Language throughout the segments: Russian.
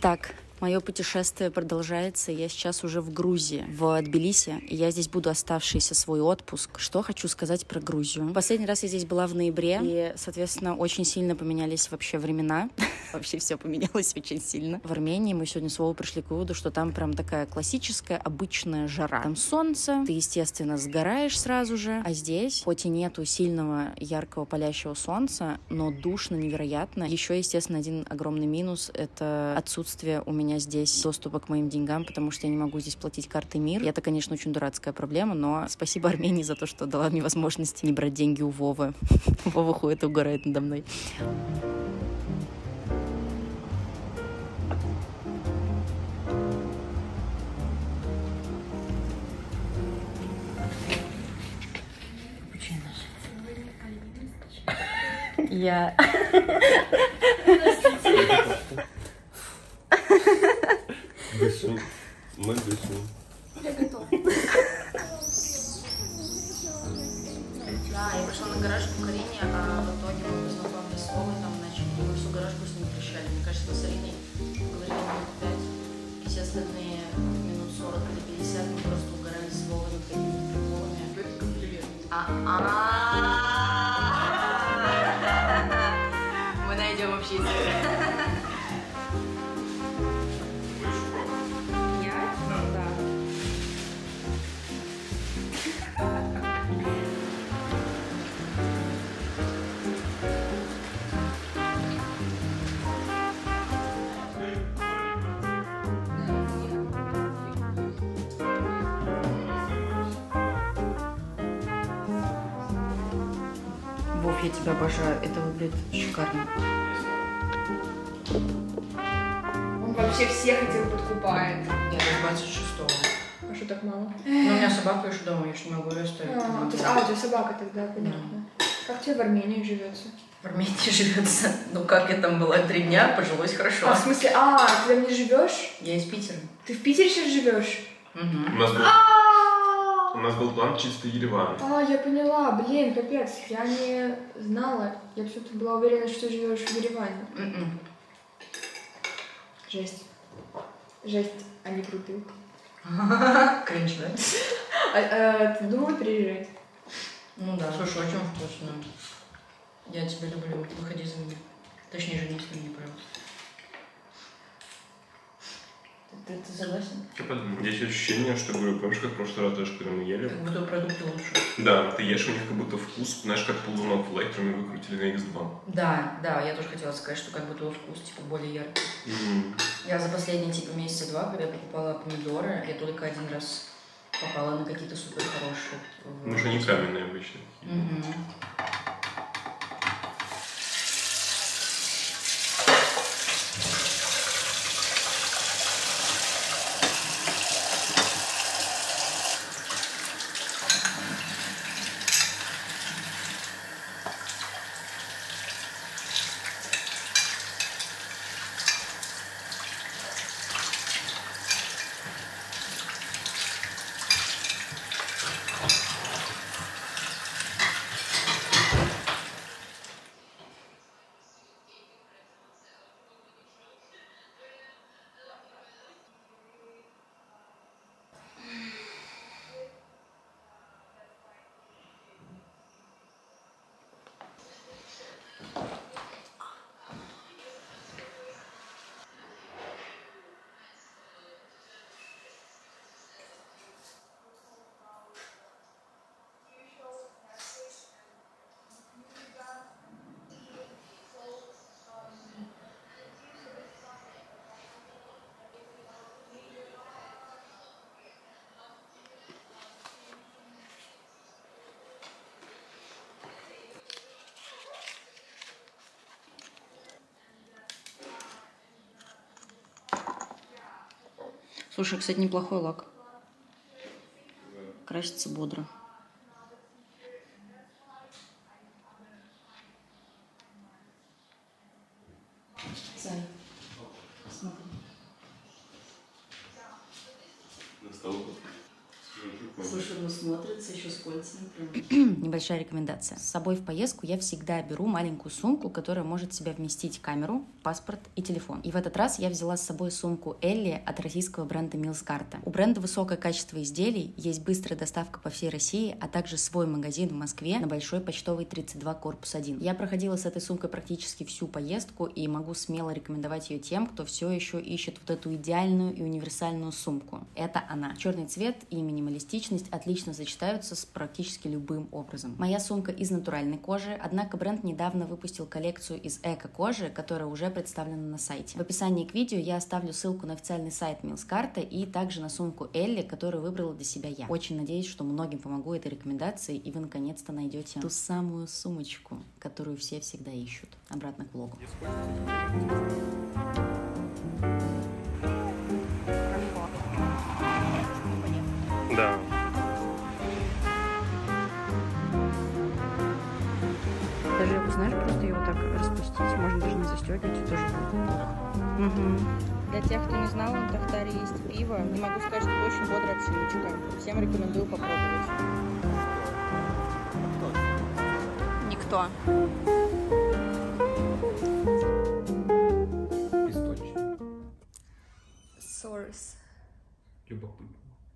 Итак, мое путешествие продолжается. Я сейчас уже в Грузии, в Тбилиси, и я здесь буду оставшийся свой отпуск. Что хочу сказать про Грузию. Последний раз я здесь была в ноябре, и, соответственно, очень сильно поменялись вообще времена. Вообще все поменялось очень сильно. В Армении мы сегодня с Вовой пришли к выводу, что там прям такая классическая, обычная жара. Там солнце, ты, естественно, сгораешь сразу же, а здесь, хоть и нету сильного, яркого, палящего солнца, но душно невероятно. Еще, естественно, один огромный минус — это отсутствие у меня здесь доступа к моим деньгам, потому что я не могу здесь платить картой МИР. И это, конечно, очень дурацкая проблема, но спасибо Армении за то, что дала мне возможность не брать деньги у Вовы. Вова ходит и угорает надо мной. Я... Дышу. Мы дышим. Я готова. Да, я пришла на гаражку к Арине, а в итоге мы познакомились с Вовой, там начали, мы всю гаражку с ним прощали. Мне кажется, мы с Ариной говорили минут 5, и все остальные минут 40 или 50 мы просто угорали с Вовой над какими-то приколами. Это комплимент. Мы найдем общий язык. Я? Да. Вов, я тебя обожаю. Это выглядит шикарно. Он вообще всех этих подкупает. Я до 26-го. А что так мало? Ну, у меня собака еще дома, я ж не могу ее оставить. У тебя собака тогда, понятно. Как тебе в Армении живется? В Армении живется. Ну, как я там была 3 дня, пожилось хорошо. А, в смысле, ты там не живешь? Я из Питера. Ты в Питере сейчас живешь? Угу. У нас был план чисто Ереван. Я поняла. Блин, капец. Я не знала. Я почему-то была уверена, что ты живешь в Ереване. Жесть. Жесть. Они крутые. Кринж, да? Ты думала переезжать? Ну да. Слушай, очень вкусно. Я тебя люблю. Выходи за меня. Точнее, женись на мне, пожалуйста. Ты согласен? Я подумал, есть ощущение, что, говорю, помнишь, как в прошлый раз даже, когда мы ели? Как будто продукты лучше. Да, ты ешь, у них как будто вкус, знаешь, как ползунок в электроме выкрутили на X2. Да, я тоже хотела сказать, что как будто вкус, типа, более яркий. Я за последние, типа, месяца 2, когда я покупала помидоры, я только 1 раз попала на какие-то супер хорошие. Ну, что они каменные обычно. Слушай, кстати, неплохой лак. Красится бодро. Зай, смотри. На столу. Слушай, ну смотрится еще с кольцами прям. Небольшая рекомендация. С собой в поездку я всегда беру маленькую сумку, которая может в себя вместить камеру, паспорт и телефон. И в этот раз я взяла с собой сумку Элли от российского бренда Милскарта. У бренда высокое качество изделий, есть быстрая доставка по всей России, а также свой магазин в Москве на Большой Почтовой 32, корпус 1. Я проходила с этой сумкой практически всю поездку и могу смело рекомендовать ее тем, кто все еще ищет вот эту идеальную и универсальную сумку. Это она. Черный цвет и минималистичность отлично сочетаются с практически любым образом. Моя сумка из натуральной кожи, однако бренд недавно выпустил коллекцию из эко-кожи, которая уже представлена на сайте. В описании к видео я оставлю ссылку на официальный сайт Милскарта и также на сумку Элли, которую выбрала для себя я. Очень надеюсь, что многим помогу этой рекомендацией, и вы наконец-то найдете ту самую сумочку, которую все всегда ищут. Обратно к влогу. Да. Даже, знаешь, просто ее вот так распустить, можно даже не застегивать, и тоже будет. Угу. Для тех, кто не знал, в Тахтаре есть пиво. Не могу сказать, что это очень бодрая пшеничка. Всем рекомендую попробовать. Никто. Источник. Source. Любопытно.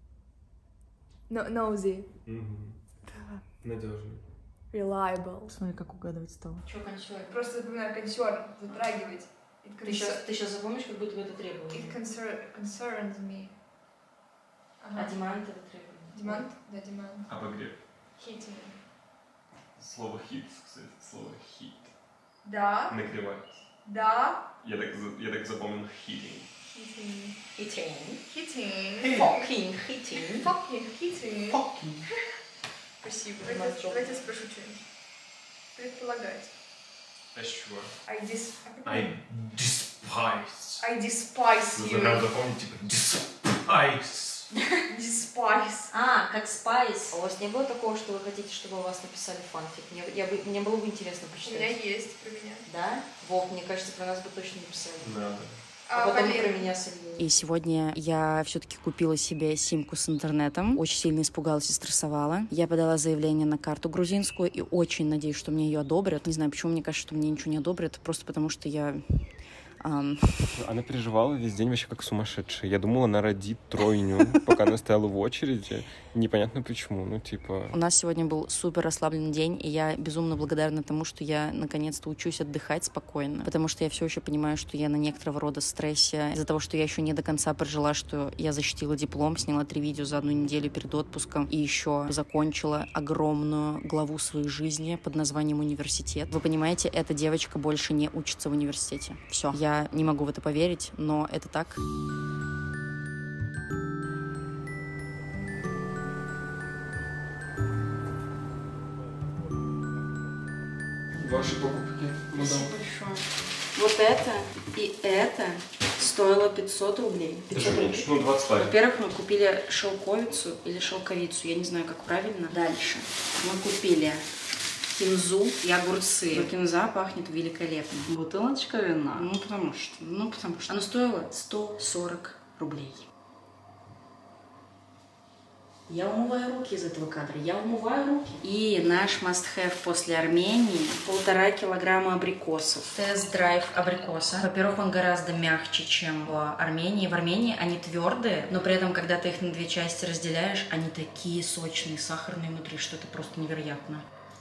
Nosy. Надежный. Reliable. Смотри, как угадывать стало. Что консер? Просто запоминаю консер, затрагивать. Ты сейчас запомнишь, как будто бы это требование. It concerns me. А demand это требование. Demand? Да, demand. Обогрев. Heating. Слово hit, кстати, слово heat. Да. Нагревать. Да. Я так запомнил heating. Heating. Heating. Heating. Fucking heating. Fucking heating. Fucking. Спасибо. Давайте спрошу что-нибудь. Предполагать. Sure. I despise. I despise you. Надо запомнить, типа, despise. Despise. А, как Spice. У вас не было такого, что вы хотите, чтобы у вас написали фанфик? Мне было бы интересно У почитать. меня есть про меня. Да? Вов, мне кажется, про нас бы точно написали. Надо. А потом Полин. про меня с Ильей. И сегодня я все-таки купила себе симку с интернетом. Очень сильно испугалась и стрессовала. Я подала заявление на карту грузинскую и очень надеюсь, что мне ее одобрят. Не знаю, почему мне кажется, что мне ничего не одобрят. Просто потому что я... Она переживала весь день вообще как сумасшедшая. Я думала, она родит тройню, пока она стояла в очереди. Непонятно почему, ну типа... У нас сегодня был супер расслабленный день, и я безумно благодарна тому, что я наконец-то учусь отдыхать спокойно, потому что я все еще понимаю, что я на некоторого рода стрессе из-за того, что я еще не до конца прожила, что я защитила диплом, сняла 3 видео за 1 неделю перед отпуском и еще закончила огромную главу своей жизни под названием университет. Вы понимаете, эта девочка больше не учится в университете. Все. Я не могу в это поверить, но это так. Ваши покупки, мадам. Спасибо большое. Вот это и это стоило 500 рублей. 500 рублей. Ну, 25. Во-первых, мы купили шелковицу или шелковицу, я не знаю, как правильно. Дальше мы купили кинзу и огурцы. Но кинза пахнет великолепно. Бутылочка вина. Ну, потому что. Оно стоило 140 рублей. Я умываю руки из этого кадра. Я умываю руки. И наш must-have после Армении 1,5 килограмма абрикосов. Тест-драйв абрикоса. Во-первых, он гораздо мягче, чем в Армении. В Армении они твердые, но при этом, когда ты их на 2 части разделяешь, они такие сочные, сахарные внутри, что это просто невероятно.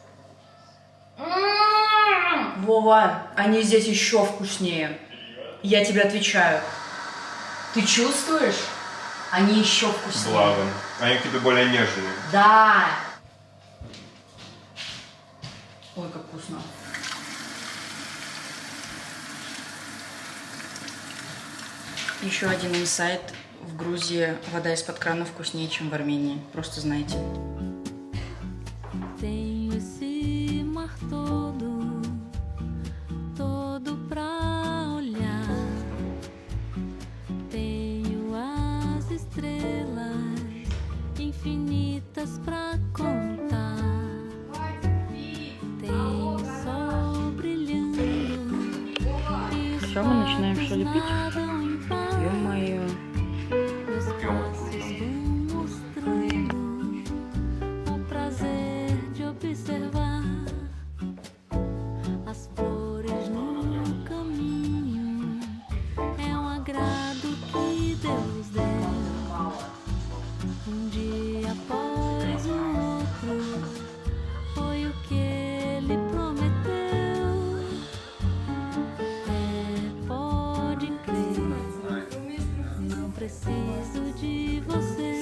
Вова, они здесь еще вкуснее. Я тебе отвечаю. Ты чувствуешь? Они еще вкуснее. Благо. Они к тебе более нежные. Да. Ой, как вкусно. Еще один инсайт. В Грузии вода из-под крана вкуснее, чем в Армении. Просто знаете. Все, мы начинаем что ли пить? Ё-моё. dia após o outro, foi o que ele prometeu. Pode crer, não preciso de você.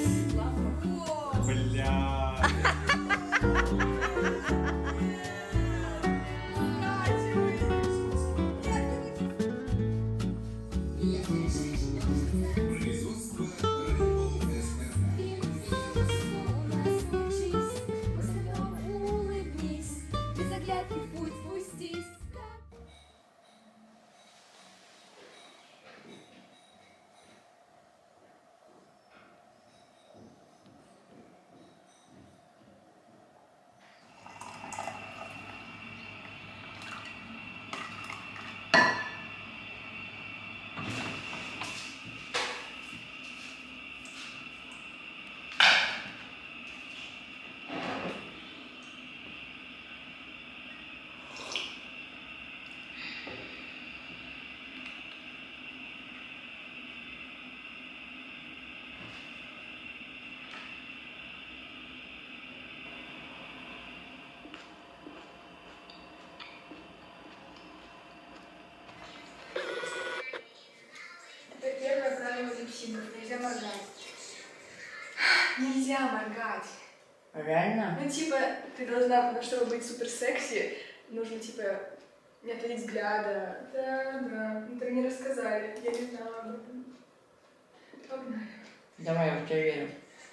Первое правило липсинков. Нельзя моргать. Нельзя моргать. Реально? Ну, типа, ты должна, чтобы быть супер секси, нужно, типа, не отводить взгляда. Да. Ну, так не рассказали. Я не знала об этом. Погнали. Давай, я в тебя верю.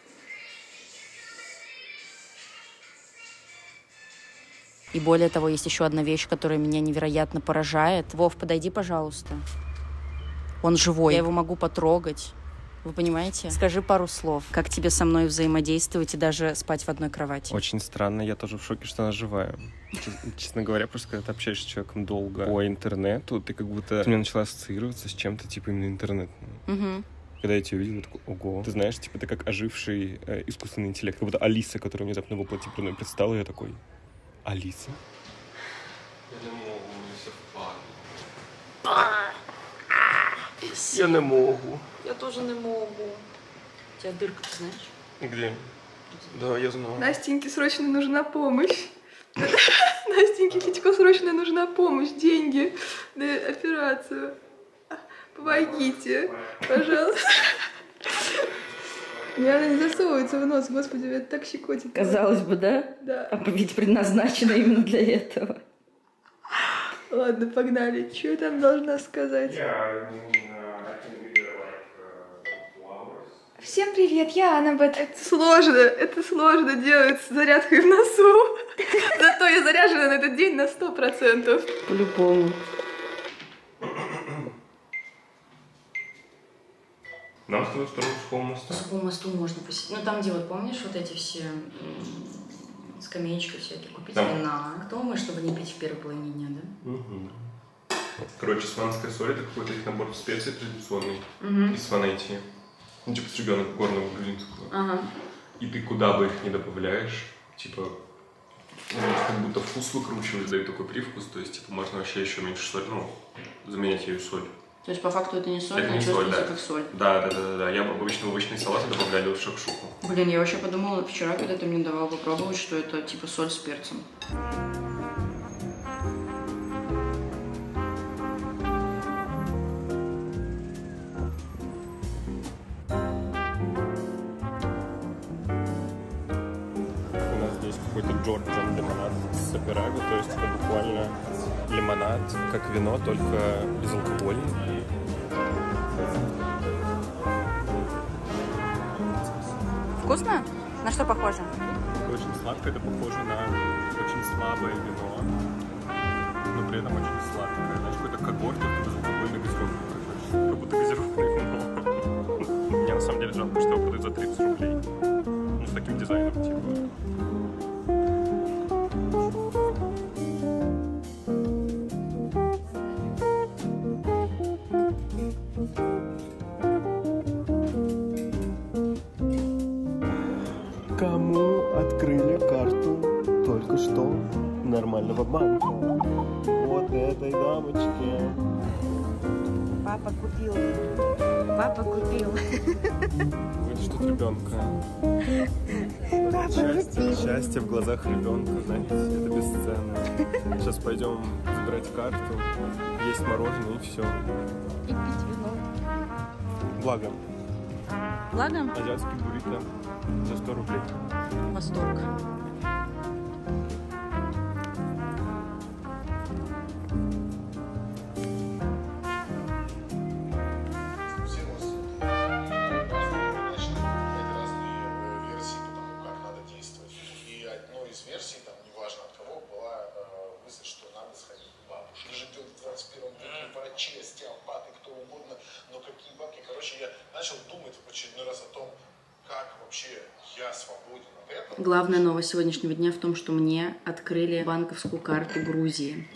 И более того, есть еще одна вещь, которая меня невероятно поражает. Вов, подойди, пожалуйста. Он живой. Я его могу потрогать. Вы понимаете? Скажи пару слов. Как тебе со мной взаимодействовать и даже спать в одной кровати? Очень странно, я тоже в шоке, что она живая. Честно говоря, просто когда ты общаешься с человеком долго по интернету, ты как будто... Ты мне начала ассоциироваться с чем-то типа именно интернетным. Угу. Когда я тебя увидел, я такой, ого. Ты знаешь, типа, ты как оживший искусственный интеллект. Как будто Алиса, которая внезапно воплоти передо мной предстала, и я такой, Алиса? Я не могу, все впадло. Я не могу. Я тоже не могу. У тебя дырка, ты знаешь? Где? Да, я знаю. Настеньке срочно нужна помощь. Настеньке Федько срочно нужна помощь. Деньги на операцию. Помогите, пожалуйста. Мне она не засовывается в нос, господи, это так щекотит. Казалось бы, да? Да. А ведь предназначена именно для этого. Ладно, погнали. Что я там должна сказать? Всем привет, я Анна Бет. Это сложно делать с зарядкой в носу. Зато я заряжена на этот день на 100%. По-любому. Нам с тобой вторую школу моста. По мосту можно посидеть. Ну, там, где, вот, помнишь, вот эти все скамеечки всякие, купить вина. Кто мы, чтобы не пить в первой половине дня, да? Угу. Короче, сванская соль — это какой-то их набор специй традиционный из Сванетии. Ну, типа с ребенка горного грузинского. Ага. И ты куда бы их не добавляешь, типа, как будто вкус выкручиваешь, дают такой привкус, то есть, типа, можно вообще еще меньше соль, ну, заменять ею соль. То есть, по факту, это не соль, это но не чувствуется соль, да. как соль. Да. Я обычно в овощные салаты добавляли вот шакшуку. Блин, я вообще подумала вчера, когда ты мне давал попробовать, что это типа соль с перцем. У нас здесь какой-то Джорджан лимонад с сапераго, то есть это буквально лимонад, как вино, только безалкогольный. Вкусно? На что похоже? Очень сладкое, это похоже на очень слабое вино, но при этом очень сладкое. Знаешь, какой-то когорт, только безалкогольный газировка. Как будто газированное вино. Мне на самом деле жалко, что его продают за 30 рублей. Ну, с таким дизайном, типа. Кому открыли карту только что нормального банка? Вот этой дамочке. Папа купил Папа купил. Видишь тут ребенка. Счастье в глазах ребенка, знаете, это бесценно. Сейчас пойдем забирать карту, есть мороженое и все. И пить вино. Благо. Благо? Азиатский буррито за 100 рублей. Восторг. Версий, там, неважно от кого, была мысль, что надо сходить к бабушке. Живет в 21 веке, врачи, остеопаты, кто угодно, но какие бабки. Короче, я начал думать в очередной раз о том, как вообще я свободен от этого. Главная новость сегодняшнего дня в том, что мне открыли банковскую карту Грузии.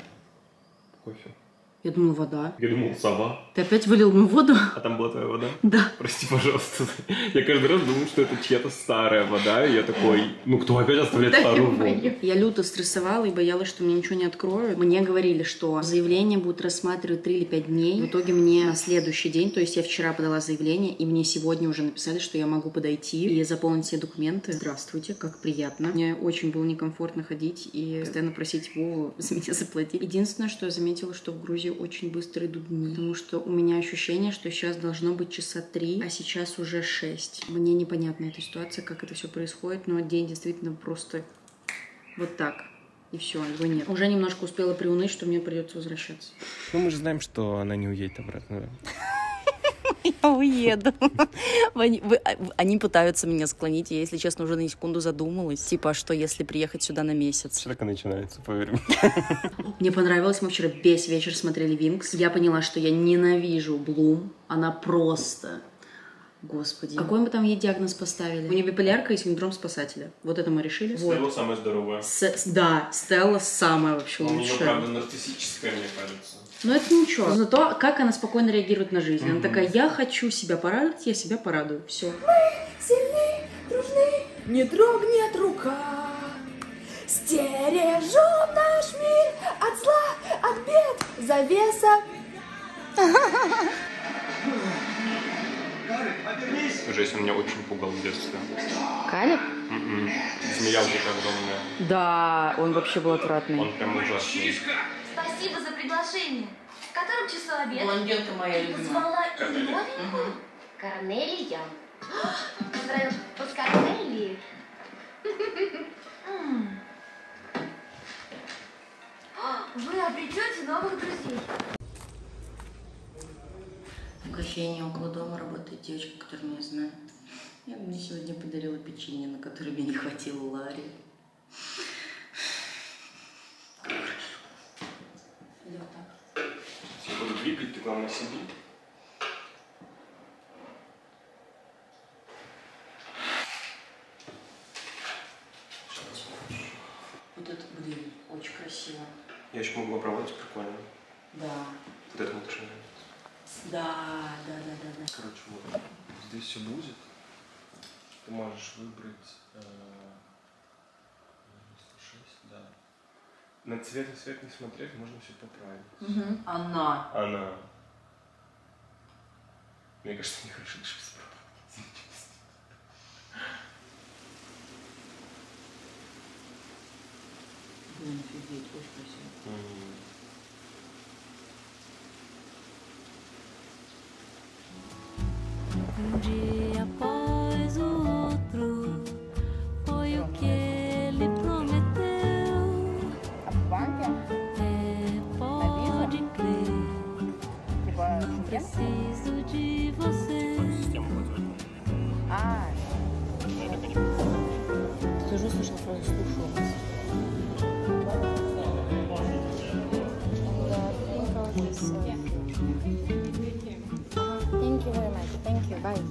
Кофе. Я думала, вода. Я думал, сова. Ты опять вылил мою воду? А там была твоя вода? Да. Прости, пожалуйста. Я каждый раз думаю, что это чья-то старая вода, и я такой, ну кто опять оставляет старую воду? Я люто стрессовала и боялась, что мне ничего не откроют. Мне говорили, что заявление будут рассматривать 3 или 5 дней. В итоге мне на следующий день, то есть я вчера подала заявление, и мне сегодня уже написали, что я могу подойти и заполнить все документы. Здравствуйте, как приятно. Мне очень было некомфортно ходить и постоянно просить Вову за меня заплатить. Единственное, что я заметила, что в Грузии очень быстро идут дни, потому что у меня ощущение, что сейчас должно быть часа 3, а сейчас уже 6. Мне непонятна эта ситуация, как это все происходит, но день действительно просто вот так. И все, его нет. Уже немножко успела приуныть, что мне придется возвращаться. Ну мы же знаем, что она не уедет обратно, да? Я уеду. Они пытаются меня склонить, я, если честно, уже на секунду задумалась. Типа, что если приехать сюда на месяц? Так и начинается, поверь мне. Мне понравилось, мы вчера весь вечер смотрели Винкс. Я поняла, что я ненавижу Блум. Она просто... Господи. Какой мы там ей диагноз поставили? У нее биполярка и синдром спасателя. Вот это мы решили. Стелла самая здоровая. Да, Стелла самая вообще У нее, лучшая. правда, нарциссическая, мне кажется. Но это ничего. Зато как она спокойно реагирует на жизнь. Она такая, я хочу себя порадовать, я себя порадую. Все. Мы сильны, дружны, не дрогнет рука. Стережем наш мир от зла, от бед, завеса. Жесть, он меня очень пугал в детстве. Калеб? Змея уже огромная. Да, он вообще был отвратный. Он прям ужасный. Спасибо за приглашение. В котором часу обед? Блондинка моя любимая. Позвала и новенькую? Корнелия. Поздравляю с Корнелией. Вы обретете новых друзей. В кофейне около дома работает девочка, которая меня знает. И она мне сегодня подарила печенье, на которое мне не хватило Ларри. Или вот так. Если буду двигать, ты главное сиди. Вот это, блин, очень красиво. Я еще могу обработать прикольно. Да. Вот это вот тоже. Да. Короче, вот здесь все будет. Ты можешь выбрать 6, да. На цвет и свет не смотреть, можно все поправить. Она. Мне кажется, нехорошо даже все пробовать. Блин, офигеть, очень красиво. Dia após o outro, foi o que ele prometeu. Pode crer, não preciso de você. Сижу, слышала фразу «слушаю вас». Thank you very much. Thank you. Bye.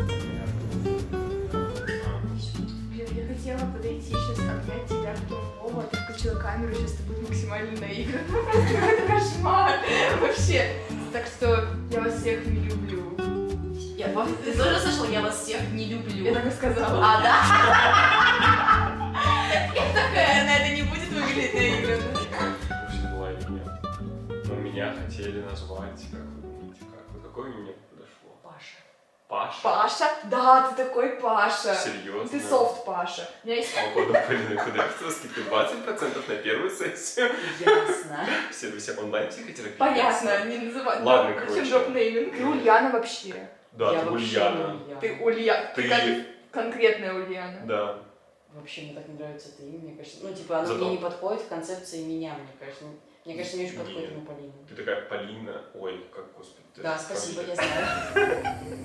Я хотела подойти сейчас, обнять тебя, потом Вова, ты включила камеру, сейчас это будет максимально наигранно. Это кошмар вообще. Так что я вас всех не люблю. Ты тоже слышала? Я вас всех не люблю. Я так и сказала. А, да? Я такая, на это не будет выглядеть наигранно. Вообще была или нет. Но меня хотели назвать, как вы думаете, какое мне подошло? Паша. Паша? Паша? Да, ты такой Паша. Серьезно? Ты софт Паша. У меня есть... Походу, Полина Кудрявцева, скидка 20% на первую сессию. Ясно. Все онлайн-психотерапия. Понятно, не называй. Ладно, короче. Дроп-нейминг. Ты Ульяна вообще. Да, Я ты вообще Ульяна. не Ульяна. Ты Ульяна. Ты- Конкретная Ульяна. Да. Вообще мне так не нравится это имя, мне кажется. Ну, типа, оно Зато- мне не подходит в концепции меня, мне кажется. Мне кажется, не очень подходит Нет. на Полину. Ты такая Полина. Ой, как, господи. ты- Да, спасибо, короче. я знаю.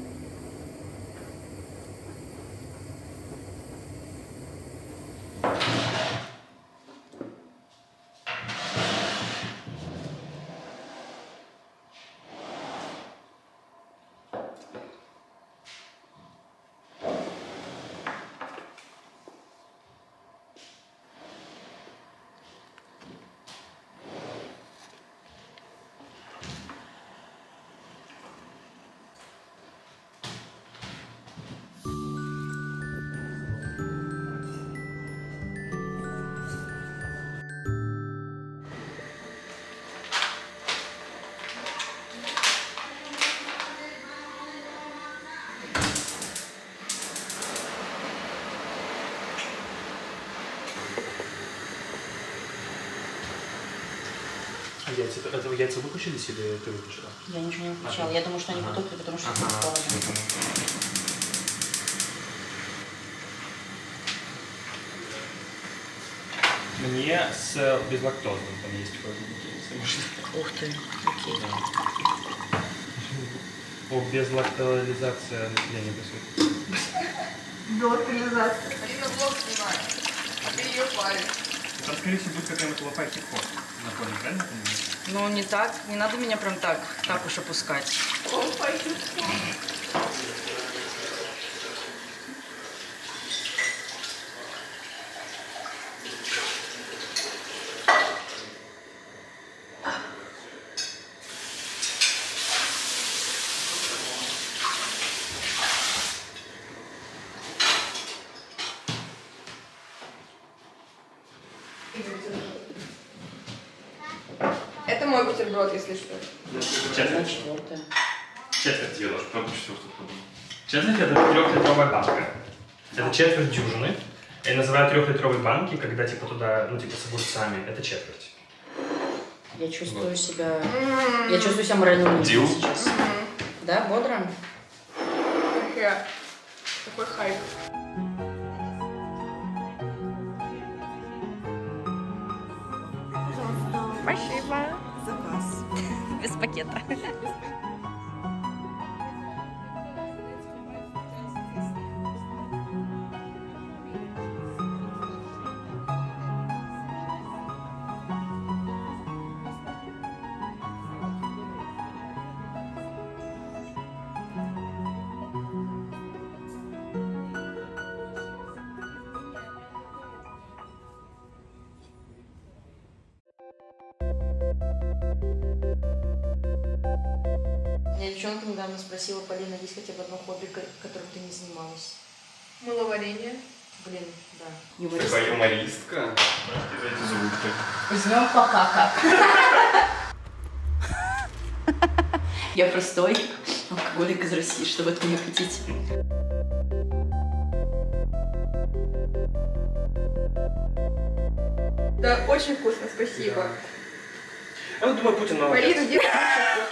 А яйца, это яйца выключились или ты выключила? Я ничего не выключала. Я думаю, что они потухли, потому что тут холодно. Мне с безлактозным там есть кое-что. Ух ты, окей. О, безлактолизация населения присутствует. Локализация. Алина влог снимает. А ты ее паришь. Там, скорее всего, будет какая-нибудь лопатик ход на фоне, правильно я понимаю? Ну, не так. Не надо меня прям так уж опускать. Он пойдет. Это мой бутерброд, если что. Четверть. Четвертое. Четверть ее должен продать четвертую. Четверть это 3-литровая банка. Это четверть дюжины. Я называю 3-литровые банки, когда типа туда, ну типа с огурцами. Это четверть. Я чувствую себя... Я чувствую себя морально униженной Дил? сейчас. Да, бодро? Такой хайп. Спасибо. Заказ. Без пакета. Меня девчонка недавно спросила: Полина, есть хотя бы одно хобби, которым ты не занималась? Мыловарение. Блин, да. Такая юмористка. Эти звуки. Возьмем пока как. Я простой алкоголик из России, что вы от меня хотите? Да, очень вкусно, спасибо. Я вот думаю, Путин молодец. Полина, где лучше